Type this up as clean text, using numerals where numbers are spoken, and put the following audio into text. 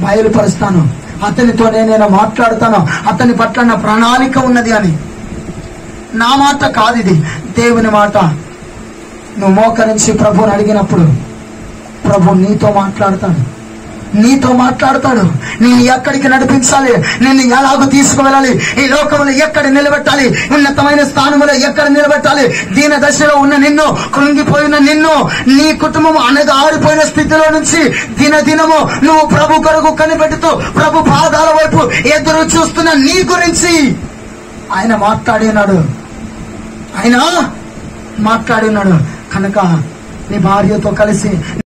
బయలుపరుస్తాను, అతనితోనే నేను మాట్లాడతాను, అతని పట్ల నా ప్రణాళిక ఉన్నది అని. నా మాట కాదు, ఇది దేవుని మాట. నువ్వు మోకరించి ప్రభుని అడిగినప్పుడు ప్రభు నీతో మాట్లాడతాడు, నీతో మాట్లాడతాడు. నేను ఎక్కడికి నడిపించాలి, నిన్ను ఎలాగో తీసుకువెళ్ళాలి, ఈ లోకంలో ఎక్కడ నిలబెట్టాలి, ఉన్నతమైన స్థానంలో ఎక్కడ నిలబెట్టాలి, దీన దశలో ఉన్న నిన్ను, కృంగిపోయిన నిన్ను, నీ కుటుంబం అనగా ఆరిపోయిన స్థితిలో నుంచి దినదినము నువ్వు ప్రభు కొరకు కనిపెడుతూ ప్రభు పాదాల వైపు ఎదురు చూస్తున్న నీ గురించి ఆయన మాట్లాడినాడు. ఆయన మాట్లాడినాడు కనుక నీ భార్యతో కలిసి